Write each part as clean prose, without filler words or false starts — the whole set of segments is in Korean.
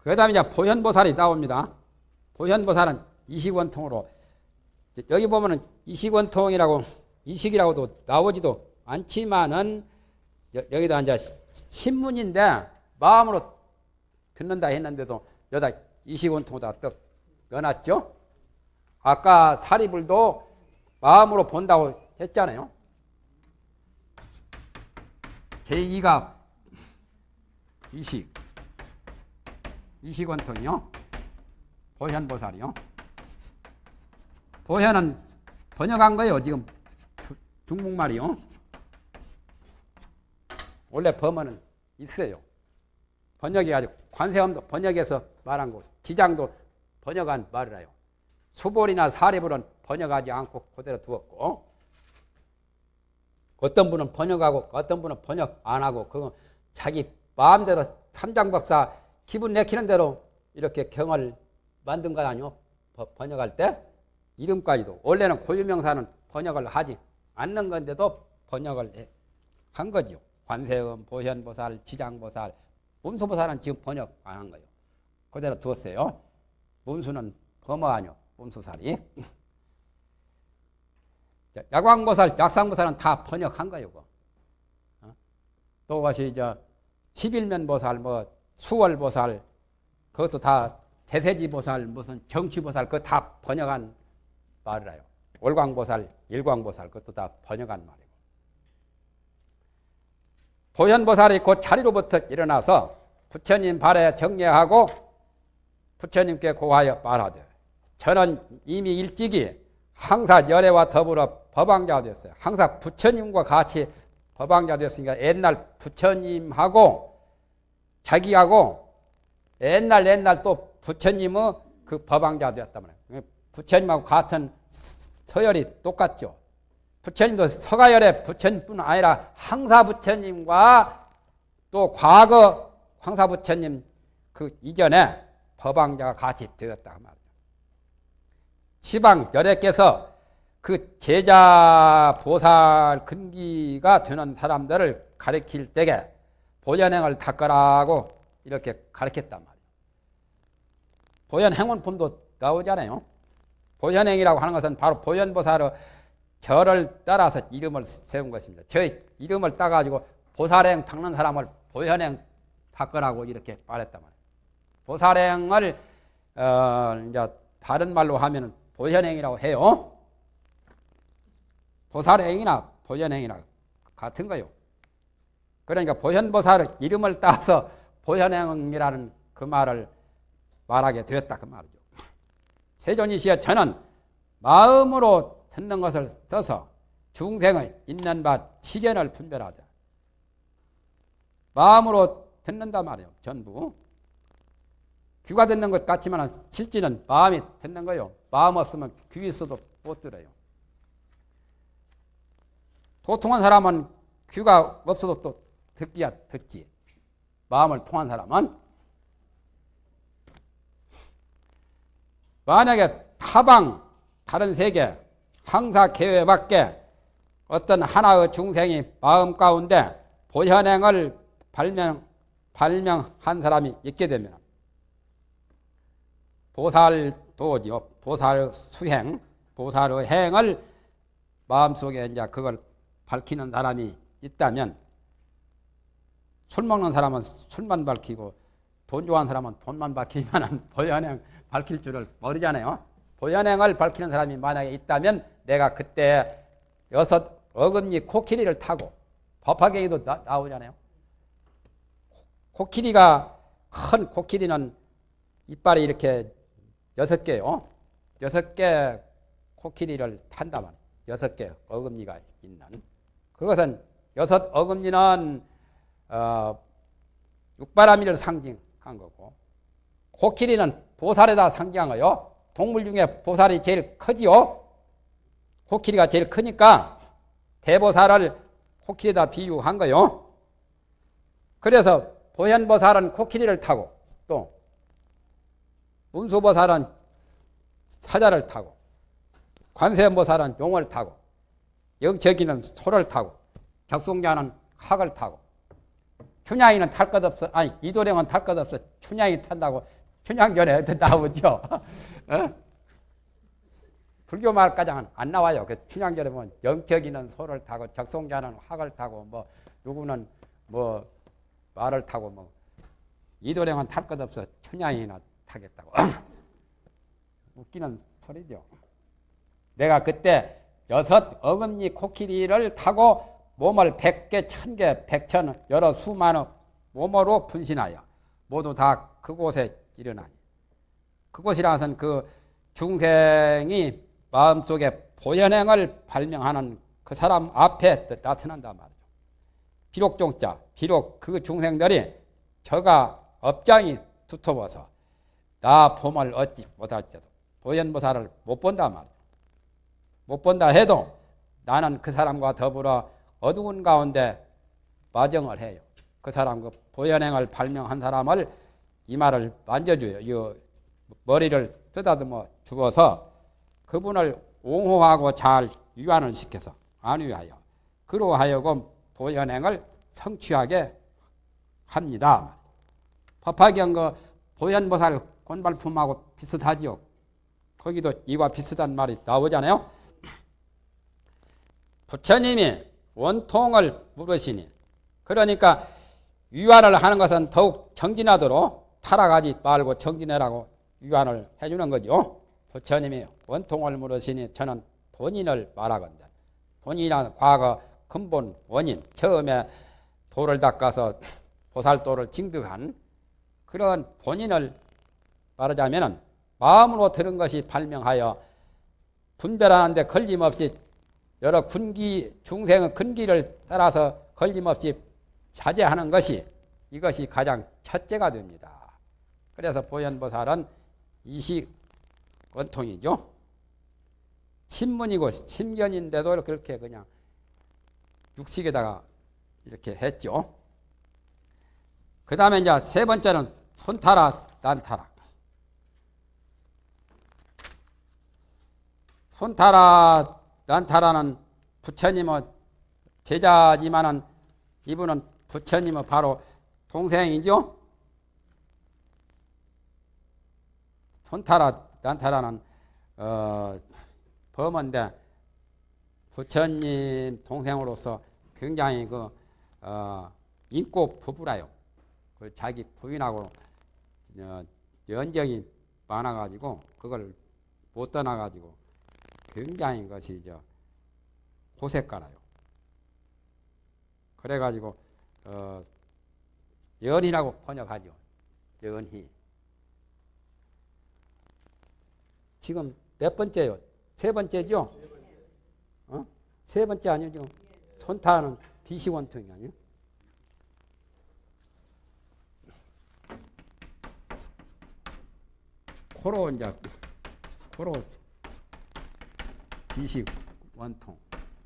그 다음에 이제 보현보살이 나옵니다. 보현보살은 이식원통으로, 여기 보면은 이식원통이라고, 이식이라고도 나오지도 않지만은, 여기다 이제 신문인데 마음으로 듣는다 했는데도 여기다 이식원통에다 떡 넣어놨죠. 아까 사리불도 마음으로 본다고 했잖아요. 제2가 이식원통이요. 보현보살이요. 보현은 번역한 거예요. 지금 중국말이요. 원래 범어는 있어요. 번역이 아주 관세음도 번역해서 말한 거, 지장도 번역한 말이라요. 수볼이나 사리불은 번역하지 않고 그대로 두었고, 어떤 분은 번역하고 어떤 분은 번역 안 하고, 그건 자기 마음대로 삼장법사 기분 내키는 대로 이렇게 경을 만든 거 아니요. 번역할 때 이름까지도 원래는 고유명사는 번역을 하지 않는 건데도 번역을 한 거죠. 관세음, 보현보살, 지장보살, 문수보살은 지금 번역 안 한 거예요. 그대로 두었어요. 문수는 범어 아니요. 문수살이. 야광보살, 약상보살은 다 번역한 거예요. 또 것이 칠일면보살, 뭐 수월보살, 그것도 다 대세지보살, 무슨 정취보살, 그거 다 번역한 말이라요. 월광보살, 일광보살, 그것도 다 번역한 말이고. 보현보살이 곧 자리로부터 일어나서 부처님 발에 정례하고 부처님께 고하여 말하되, 저는 이미 일찍이 항사 열애와 더불어 법왕자가 되었어요. 항상 부처님과 같이 법왕자가 되었으니까 옛날 부처님하고 자기하고 옛날 또 부처님의 그 법왕자가 되었단 말이에요. 부처님하고 같은 서열이 똑같죠. 부처님도 서가열의 부처님뿐 아니라 항사 부처님과 또 과거 황사 부처님 그 이전에 법왕자가 같이 되었다 말이에요. 시방 열애께서 그 제자 보살 근기가 되는 사람들을 가르칠 때에 보현행을 닦으라고 이렇게 가르쳤단 말이에요. 보현행원품도 나오잖아요. 보현행이라고 하는 것은 바로 보현보살의 절을 따라서 이름을 세운 것입니다. 저 이름을 따가지고 보살행 닦는 사람을 보현행 닦으라고 이렇게 말했단 말이에요. 보살행을 이제 다른 말로 하면은 보현행이라고 해요. 보살행이나 보현행이나 같은 거요. 그러니까 보현보살의 이름을 따서 보현행이라는 그 말을 말하게 되었다 그 말이죠. 세존이시여 저는 마음으로 듣는 것을 써서 중생의 있는 바 치견을 분별하자. 마음으로 듣는다 말이에요. 전부. 귀가 듣는 것 같지만 실제는 마음이 듣는 거예요. 마음 없으면 귀 있어도 못 들어요. 도통한 사람은 귀가 없어도 또 듣기야 듣지. 마음을 통한 사람은 만약에 타방 다른 세계 항사 계회 밖에 어떤 하나의 중생이 마음 가운데 보현행을 발명한 사람이 있게 되면 보살도지요. 보살 수행, 보살의 행을 마음속에 이제 그걸 밝히는 사람이 있다면 술 먹는 사람은 술만 밝히고 돈 좋아하는 사람은 돈만 밝히지만 보현행 밝힐 줄을 모르잖아요. 보현행을 밝히는 사람이 만약에 있다면 내가 그때 6 어금니 코끼리를 타고 법화경에도 나오잖아요. 코끼리가 큰 코끼리는 이빨이 이렇게 6개요. 6개 코끼리를 탄다 말이에요. 6개 어금니가 있는. 그것은 6 어금니는 육바라밀을 상징한 거고 코끼리는 보살에다 상징한 거요. 동물 중에 보살이 제일 크지요. 코끼리가 제일 크니까 대보살을 코끼리에다 비유한 거요. 그래서 보현보살은 코끼리를 타고 또 문수보살은 사자를 타고 관세음보살은 용을 타고 영척이는 소를 타고 격송자는 학을 타고 춘향이는 탈 것 없어. 아니 이도령은 탈 것 없어. 춘향이 탄다고 춘향전에 나오죠. 어? 불교 말가장은 안 나와요. 그 춘향전에 보면 영격이는 소를 타고 적송자는 학을 타고 뭐 누구는 뭐 말을 타고 뭐 이도령은 탈 것 없어 춘향이나 타겠다고. 웃기는 소리죠. 내가 그때 6 어금니 코끼리를 타고 몸을 100개, 1000개, 100천 여러 수많은 몸으로 분신하여 모두 다 그곳에 일어나니 그곳이라서는 그 중생이 마음속에 보현행을 발명하는 그 사람 앞에 나타난단 말이죠. 비록 종자, 비록 그 중생들이 저가 업장이 두터워서 나 봄을 얻지 못할지도 보현보살을 못 본단 말이죠. 못 본다 해도 나는 그 사람과 더불어 어두운 가운데 마정을 해요. 그 사람 그 보현행을 발명한 사람을 이마를 만져줘요. 이 머리를 쓰다듬어 주어서 그분을 옹호하고 잘 위안을 시켜서 안위하여 그로 하여금 보현행을 성취하게 합니다. 법화경 그 보현보살 권발품하고 비슷하지요. 거기도 이와 비슷한 말이 나오잖아요. 부처님이 원통을 물으시니 그러니까 위안을 하는 것은 더욱 정진하도록 타락하지 말고 정진하라고 위안을 해주는 거죠. 부처님이 원통을 물으시니 저는 본인을 말하건대 본인이란 과거 근본 원인 처음에 돌을 닦아서 보살도를 징득한 그런 본인을 말하자면 마음으로 들은 것이 발명하여 분별하는데 걸림없이 여러 군기 중생의 근기를 따라서 걸림없이 자제하는 것이 이것이 가장 첫째가 됩니다. 그래서 보현보살은 이식원통이죠. 친문이고 친견인데도 그렇게 그냥 육식에다가 이렇게 했죠. 그 다음에 이제 세 번째는 손타락, 난타락. 손타락, 난타라는 부처님의 제자지만은 이분은 부처님의 바로 동생이죠. 손타락, 난타라는 범인데 부처님 동생으로서 굉장히 인고 부부라요. 그 자기 부인하고 연정이 많아가지고 그걸 못 떠나가지고 굉장히 것이 고색가라요. 그래가지고 연희라고 번역하죠. 연희. 지금 몇 번째요? 세 번째죠? 세 번째 아니죠? 손타는 비시원통이 아니에요? 코로 비시원통.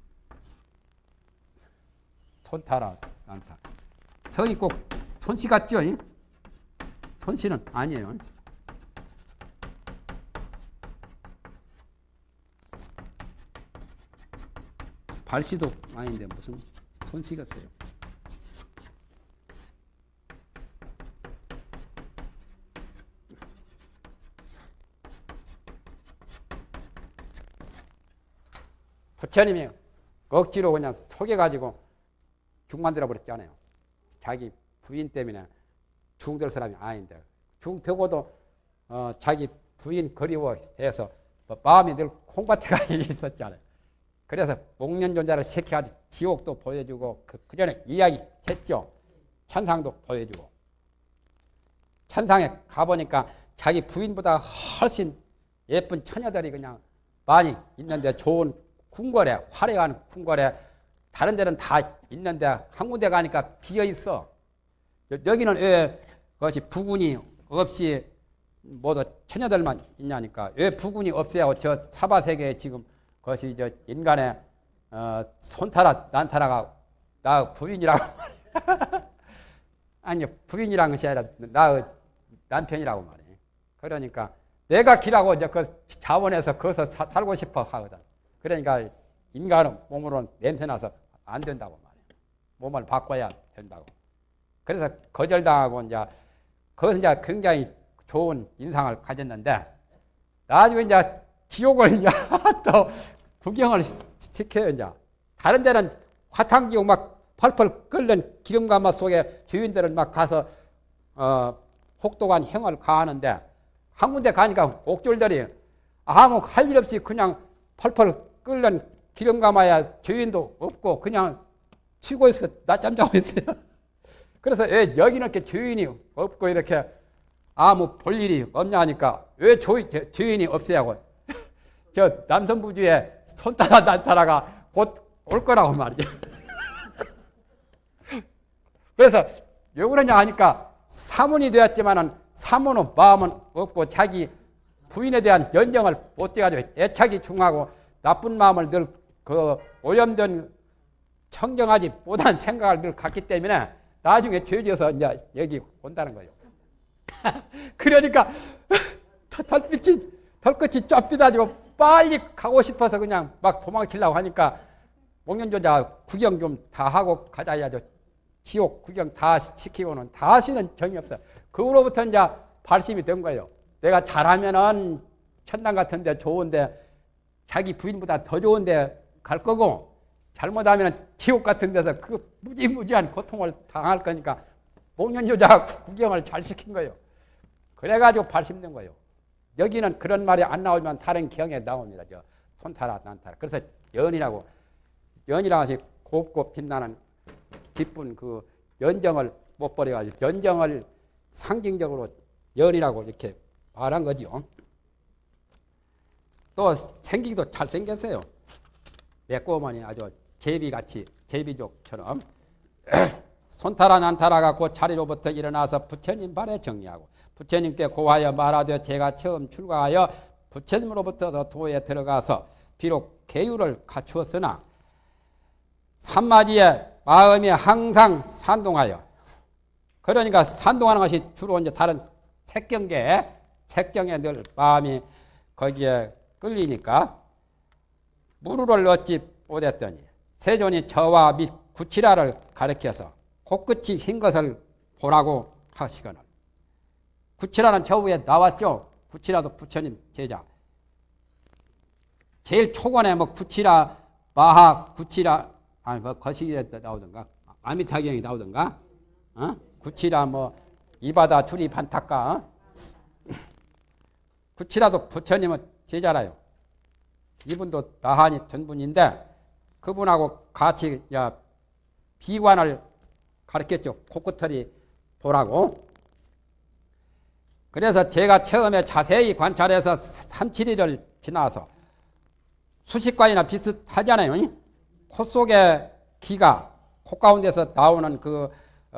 손타라, 난타. 성이 꼭 손씨 같죠? 손씨는 아니에요. 발씨도 아닌데 무슨 손씨겠어요. 부처님이 억지로 그냥 속여가지고 죽 만들어 버렸잖아요. 자기 부인 때문에 죽될 사람이 아닌데 죽되고도 자기 부인 그리워해서 마음이 늘 콩밭에 가 있었잖아요. 그래서 목련존자를 시켜가지고 지옥도 보여주고 그 전에 이야기 했죠. 천상도 보여주고 천상에 가보니까 자기 부인보다 훨씬 예쁜 처녀들이 그냥 많이 있는데 좋은 궁궐에 화려한 궁궐에 다른 데는 다 있는데 한 군데 가니까 비어 있어. 여기는 왜 그것이 부군이 없이 모두 처녀들만 있냐니까 왜 부군이 없어야 저 사바세계에 지금 그것이 인간의 손타라 난타라가 나 부인이라고 말이야. 아니 부인이란 것이 아니라 나 남편이라고 말이야. 그러니까 내가 기라고 이제 그 자원에서 거기서 살고 싶어 하거든. 그러니까 인간은 몸으로는 냄새나서 안 된다고 말이야. 몸을 바꿔야 된다고. 그래서 거절당하고 이제 거기서 이제 굉장히 좋은 인상을 가졌는데 나중에 이제 지옥을 이제 또 구경을 시켜요. 이제 다른 데는 화탕지옥 막 펄펄 끓는 기름가마 속에 주인들은 막 가서 혹독한 형을 가하는데 한 군데 가니까 옥졸들이 아무 할 일 없이 그냥 펄펄 끓는 기름가마야 주인도 없고 그냥 쉬고 있어 낮잠 자고 있어요. 그래서 왜 여기는 이렇게 주인이 없고 이렇게 아무 볼 일이 없냐 하니까 왜 주인이 없어야고 저 남성부주에 손따라 난따라가 곧 올 거라고 말이죠. 그래서 왜 그러냐 하니까 사문이 되었지만은 사문은 마음은 없고 자기 부인에 대한 연정을 못 돼가지고 애착이 중하고 나쁜 마음을 늘 그 오염된 청정하지 못한 생각을 늘 갖기 때문에 나중에 죄지어서 이제 여기 온다는 거예요. 그러니까 털끝이 좁비다지고 빨리 가고 싶어서 그냥 막 도망치려고 하니까 목련조자 구경 좀 다 하고 가자 해야죠. 지옥 구경 다 시키고는 다시는 정이 없어요. 그 후로부터 이제 발심이 된 거예요. 내가 잘하면은 천당 같은데 좋은데 자기 부인보다 더 좋은데 갈 거고 잘못하면 지옥 같은 데서 그 무지무지한 고통을 당할 거니까 목련조자 구경을 잘 시킨 거예요. 그래가지고 발심된 거예요. 여기는 그런 말이 안 나오지만 다른 경에 나옵니다. 저 손타라 난타라. 그래서 연이라고 하시 곱고 빛나는 기쁜 그 연정을 못 버려가지고 연정을 상징적으로 연이라고 이렇게 말한 거죠. 또 생기기도 잘생겼어요. 매꼬머니 아주 제비같이 제비족처럼 손타라 난타라가 그 자리로부터 일어나서 부처님 발에 정리하고 부처님께 고하여 말하되 제가 처음 출가하여 부처님으로부터 도에 들어가서 비록 계율을 갖추었으나 산마지에 마음이 항상 산동하여 그러니까 산동하는 것이 주로 이제 다른 색경계 책정에 늘 마음이 거기에 끌리니까 무루를 얻지 못했더니 세존이 저와 및 구치라를 가리켜서 코끝이 흰 것을 보라고 하시거늘 구치라는 저 위에 나왔죠. 구치라도 부처님 제자. 제일 초반에 뭐 구치라 마하 구치라 아니 뭐 거시기에 나오던가 아미타경이 나오던가 구치라 뭐 이바다 주리 반타까 구치라도 부처님은 제자라요. 이분도 나한이 된 분인데 그분하고 같이 비관을 가르쳤죠. 코끝털이 보라고. 그래서 제가 처음에 자세히 관찰해서 3, 7일을 지나서 수식관이나 비슷하잖아요. 코 속에 기가 코 가운데서 나오는 그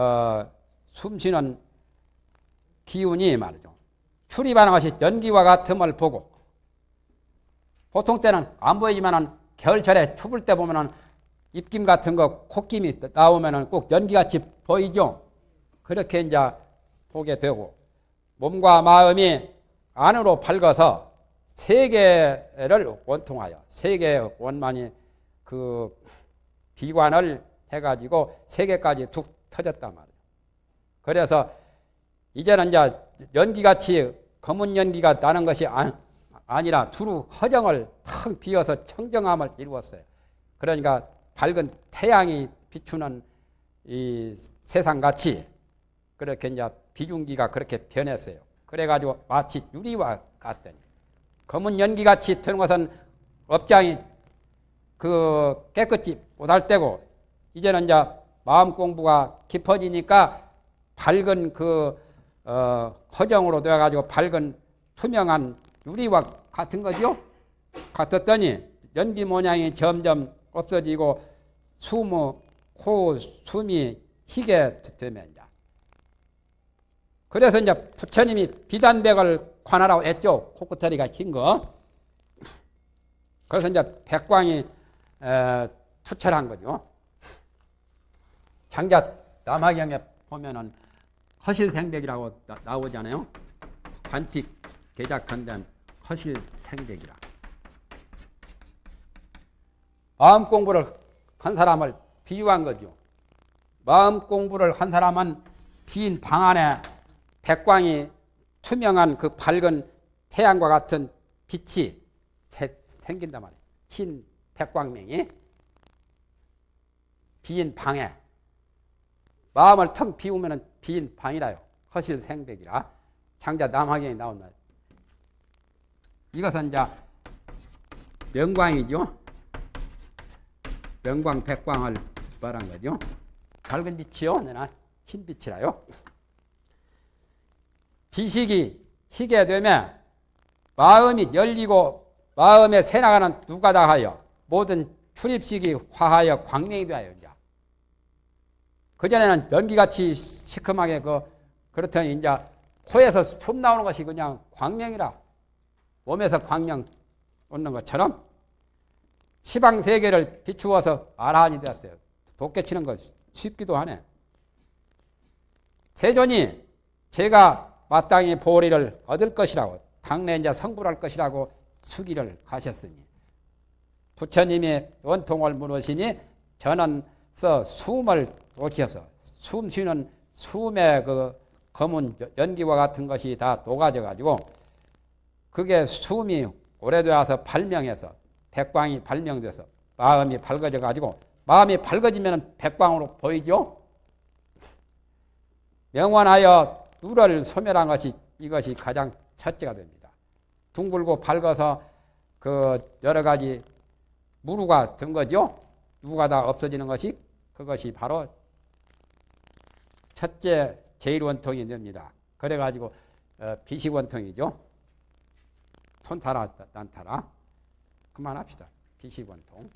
숨쉬는 기운이 말이죠. 출입하는 것이 연기와 같음을 보고 보통 때는 안 보이지만은 겨울철에 추울 때 보면은 입김 같은 거 콧김이 나오면은 꼭 연기같이 보이죠. 그렇게 이제 보게 되고 몸과 마음이 안으로 밝아서 세계를 원통하여 세계의 원만이 그 비관을 해가지고 세계까지 툭 터졌단 말이에요. 그래서 이제는 이제 연기같이 검은 연기가 나는 것이 아니라 두루 허정을 탁 비어서 청정함을 이루었어요. 그러니까 밝은 태양이 비추는 이 세상같이 그렇게 이제 비중기가 그렇게 변했어요. 그래가지고 마치 유리와 같더니 검은 연기같이 되는 것은 업장이 그 깨끗이 못할 때고 이제는 이제 마음 공부가 깊어지니까 밝은 그 허정으로 되어가지고 밝은 투명한 유리와 같은 거죠. 같았더니 연기 모양이 점점 없어지고 숨이 희게 되면 이제 그래서 이제 부처님이 비단백을 관하라고 했죠. 코끝털이가 흰 거. 그래서 이제 백광이 투철한 거죠. 장자 남화경에 보면은 허실생백이라고 나오잖아요. 관픽 개작한된 허실생백이라. 마음 공부를 한 사람을 비유한 거죠. 마음 공부를 한 사람은 빈 방 안에 백광이 투명한 그 밝은 태양과 같은 빛이 생긴단 말이에요. 흰 백광명이 비인 방에 마음을 텅 비우면 비인 방이라요. 허실생백이라 장자 남화경에 나온 말. 이것은 이제 명광이죠. 명광 백광을 말한 거죠. 밝은 빛이요. 내나 흰 빛이라요. 비식이 희게 되면 마음이 열리고 마음에 새나가는 누가다 하여 모든 출입식이 화하여 광명이 되어요. 이제 그전에는 연기같이 시큼하게 그렇더니 이제 코에서 숨 나오는 것이 그냥 광명이라 몸에서 광명 얻는 것처럼 시방 세계를 비추어서 아라한이 되었어요. 도깨치는 거 쉽기도 하네. 세존이 제가 마땅히 보리를 얻을 것이라고 당내 이제 성불할 것이라고 수기를 가셨으니 부처님이 원통을 물으시니 전원서 숨을 녹여서 숨 쉬는 숨의 그 검은 연기와 같은 것이 다 녹아져 가지고 그게 숨이 오래되어서 발명해서 백광이 발명돼서 마음이 밝아져 가지고 마음이 밝아지면 백광으로 보이죠. 명원하여 누를 소멸한 것이 이것이 가장 첫째가 됩니다. 둥글고 밝아서 그 여러 가지 무루가 된 거죠. 누가 다 없어지는 것이 그것이 바로 첫째 제1원통이 됩니다. 그래가지고 비식원통이죠. 손타라 난타라 그만합시다. 비식원통.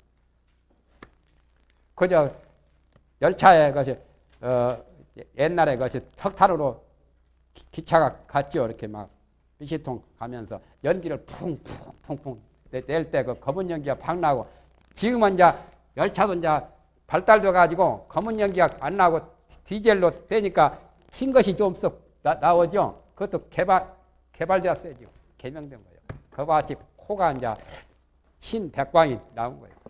그저 열차에 것이 옛날에 것이 석탄으로 기차가 갔죠. 이렇게 막 비시통 가면서 연기를 풍풍풍풍 낼 때 그 검은 연기가 팍 나고 지금은 이제 열차도 이제 발달돼 가지고 검은 연기가 안 나고 디젤로 되니까 흰 것이 좀 썩 나오죠. 그것도 개발되었어요. 지금 개명된 거예요. 그와 같이 코가 이제 흰 백광이 나온 거예요.